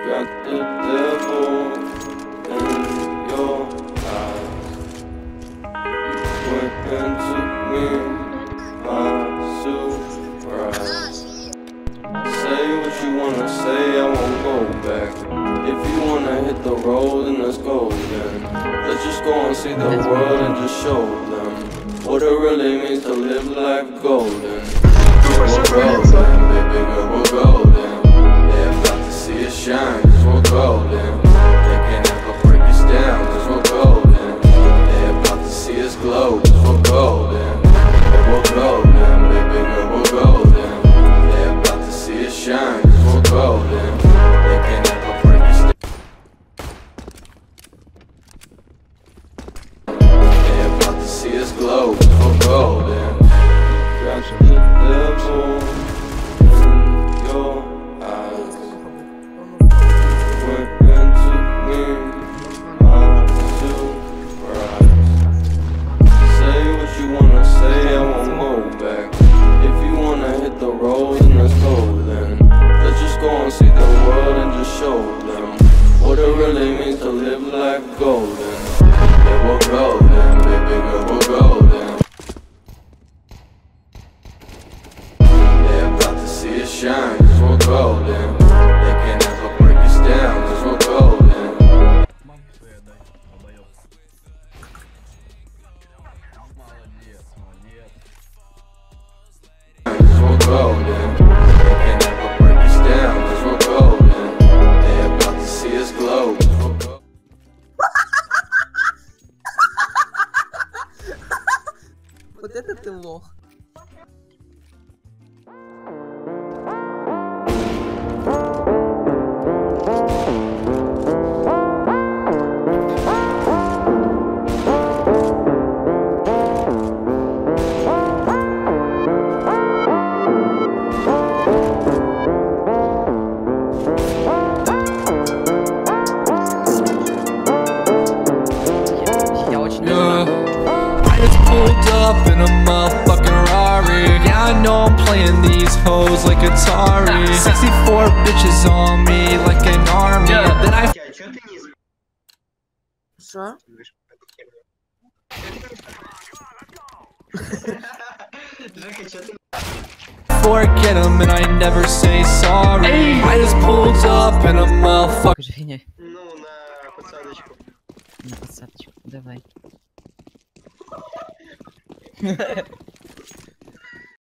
Got the devil in your eyes. You went and took me by surprise. Say what you wanna say, I won't go back. If you wanna hit the road, then let's go then. Let's just go and see the world and just show them what it really means to live life golden. We're golden, baby girl, we're golden. They're about to see us shine, cause we're golden. They can't ever break us down, cause we're golden. They're about to see us glow, cause we're golden. We're golden, baby girl, we're golden. They're about to see us shine, cause we're golden. They can't ever break us down. They're about to see us glow, cause we're golden. Got the devil in your eyes. Went and took me by surprise. Say what you wanna say, I won't go back. If you wanna hit the road, then let's go then. Let's just go and see the world and just show them what it really means to live life golden. Yeah, we're golden, baby girl, we're golden. See us shine, cause we're golden. They can't ever break us down, cause we're golden. Cause we're golden. They can't ever break us down, cause we're golden. They're about to see us glow, cause we're golden. Вот это ты лох. Up in a motherfucking Rari. Yeah, I know I'm playing these hoes like Atari. 64 bitches on me like an army. Yeah. Then I Что? forget them and I never say sorry. I just pulled up in a motherfucking. Ну, на подсадочку. На подсадочку, давай.